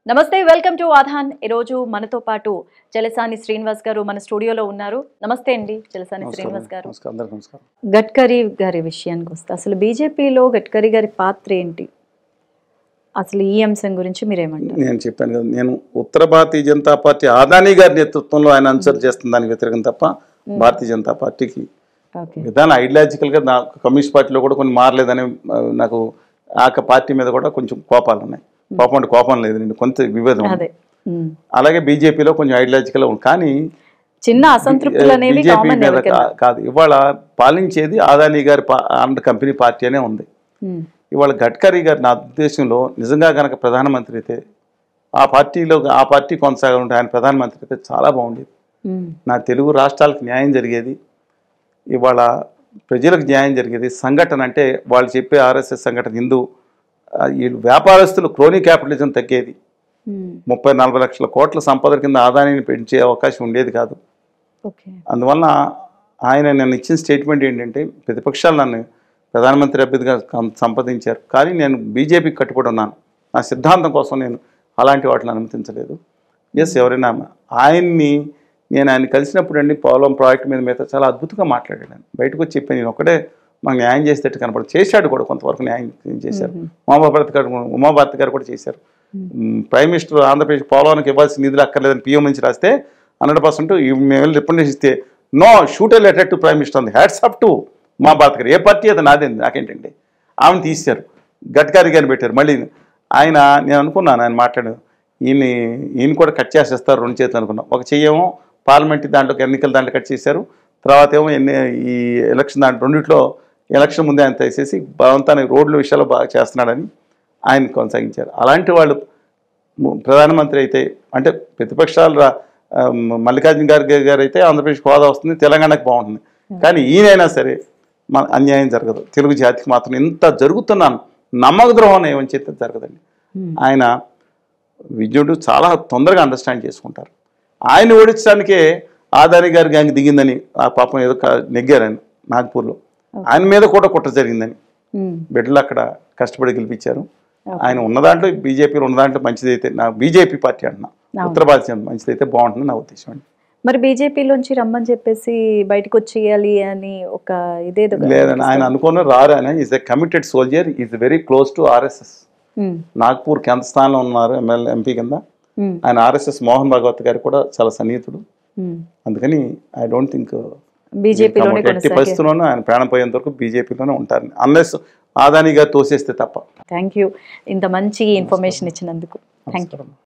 నమస్తే welcome to ఆధాన్ ఈ రోజు మనతో పాటు చలసాని శ్రీనివాస్ గారు మన స్టూడియోలో ఉన్నారు నమస్తే అండి చలసాని శ్రీనివాస్ గారు నమస్కారం గడ్కరీ గారి విషయానికి వస్తే అసలు బీజేపీలో గడ్కరీ గారి పాత్ర ఏంటి అసలు ఈ అంశం గురించి మీరేమంటారు నేను చెప్పాను కదా నేను ఉత్తర భారతీయ జనతా పార్టీ అదానీ గారి నేతృత్వంలో ఆయన ఆన్సర్ చేస్తున్న దానికి వ్యతిరేకం తప్ప భారతీయ జనతా పార్టీకి విధానం ఐడియాలజికల్ గా నాకు కమ్యూనిస్ట్ పార్టీలో కూడా కొన్ని మారలేదని నాకు ఆ పార్టీ మీద కూడా కొంచెం కోపాలు ఉన్నాయి కోపం అంటే కోపం లేదు నేను కొంత విభేదం అలాగే బీజేపీలో కొంచెం ఐడియాలజికల్ ఉంది కానీ చిన్న అసంతృప్తులు అనేవి బీజేపీ మీద కాదు ఇవాళ పాలించేది అదానీ గారి అండ్ కంపెనీ పార్టీ అనే ఉంది ఇవాళ గడ్కరీ గారు నా ఉద్దేశంలో నిజంగా కనుక ప్రధానమంత్రి అయితే ఆ పార్టీ కొనసాగాలంటే ఆయన ప్రధానమంత్రి అయితే చాలా బాగుండేది నా తెలుగు రాష్ట్రాలకు న్యాయం జరిగేది ఇవాళ ప్రజలకు న్యాయం జరిగేది సంఘటన అంటే వాళ్ళు చెప్పే ఆర్ఎస్ఎస్ సంఘటన హిందూ వీళ్ళు వ్యాపారస్తులు క్రోనీ క్యాపిటలిజం తగ్గేది 30-40 లక్షల కోట్ల సంపద కింద ఆదాయాన్ని పెంచే అవకాశం ఉండేది కాదు అందువల్ల ఆయన నన్ను ఇచ్చిన స్టేట్మెంట్ ఏంటంటే ప్రతిపక్షాలు నన్ను ప్రధానమంత్రి అభ్యర్థిగా సంపాదించారు కానీ నేను బీజేపీకి కట్టుబడి ఉన్నాను నా సిద్ధాంతం కోసం నేను అలాంటి వాటిని అనుమతించలేదు ఎవరైనా ఆయన కలిసినప్పుడు అండి పోలవరం ప్రాజెక్టు మీద చాలా అద్భుతంగా మాట్లాడాను బయటకు వచ్చి చెప్పాను నేను ఒకటే మాకు న్యాయం చేసేటట్టు కనపడు చేశాడు కూడా కొంతవరకు న్యాయం చేశారు ఉమాభారతి గారు కూడా చేశారు ప్రైమ్ మినిస్టర్ ఆంధ్రప్రదేశ్ పోలవరానికి ఇవ్వాల్సిన నిధులు అక్కర్లేదని పిఎం నుంచి రాస్తే 100% మేము వెళ్ళి రిప్రజెంటేషన్ ఇస్తే no shoot A letter to prime minister ఉంది హ్యాట్స్ అప్ టు ఉమాభారతి గారు ఏ పార్టీ అది నాదేంది నాకేంటండి ఆమెను తీశారు గడ్కరీ గారిని పెట్టారు మళ్ళీ నేను అనుకున్నాను ఆయన మాట్లాడాను ఈయన కూడా కట్ చేసేస్తారు 2 చేతులు అనుకున్నాం ఒక చెయ్యేమో పార్లమెంట్ దాంట్లోకి ఎన్నికల దాంట్లో కట్ చేశారు తర్వాత ఏమో ఈ ఎలక్షన్ దాంట్లో రెండిట్లో ఎలక్షన్ ముందే ఆయన తీసేసి భగవంతానికి రోడ్ల విషయాల్లో బాగా చేస్తున్నాడని ఆయన కొనసాగించారు అలాంటి వాళ్ళు ప్రధానమంత్రి అయితే అంటే ప్రతిపక్షాలు మల్లికార్జున గారు అయితే ఆంధ్రప్రదేశ్కి హోదా వస్తుంది తెలంగాణకు బాగుంటుంది కానీ ఈయనైనా సరే మన అన్యాయం జరగదు తెలుగు జాతికి మాత్రం ఇంత జరుగుతున్నాను నమ్మక ద్రోహం ఏమని చెప్తే జరగదండి ఆయన విజ్ఞుడు చాలా తొందరగా అండర్స్టాండ్ చేసుకుంటారు ఆయన ఓడించడానికే ఆదాని గారి గ్యాంగ్ దిగిందని ఆ పాపం ఏదో నెగ్గారని నాగ్పూర్లో ఆయన మీద కూడా కుట్ర జరిగిందని బిడ్డలు అక్కడ కష్టపడి గెలిపించారు ఆయన ఉన్న దాంట్లో బీజేపీలో ఉన్న దాంట్లో మంచిదైతే నా బీజేపీ పార్టీ అంటున్నా ఉత్తర భారతీయ మంచిదైతే బాగుంటుంది నా ఉద్దేశం అండి మరి బీజేపీలోంచి రమ్మని చెప్పేసి బయటకు వచ్చేయాలి అని ఒక ఇదేదో లేదని ఆయన అనుకున్న రారు ఆయన is a committed soldier is very close to RSS Nagpur కేంద్ర స్థానంలో ఉన్నారు ఎంపీ కింద ఆయన ఆర్ఎస్ఎస్ మోహన్ భాగవత్ గారు కూడా చాలా సన్నిహితుడు అందుకని ఐ డోంట్ థింక్ ఎట్టి పరిస్థితుల్లోనూ ఆయన ప్రాణం పోయేంత వరకు బీజేపీలోనే ఉంటారు అన్లెస్ ఆదాని గారు తోసేస్తే తప్ప థ్యాంక్ యూ ఇంత మంచి ఇన్ఫర్మేషన్ ఇచ్చినందుకు థ్యాంక్ యూ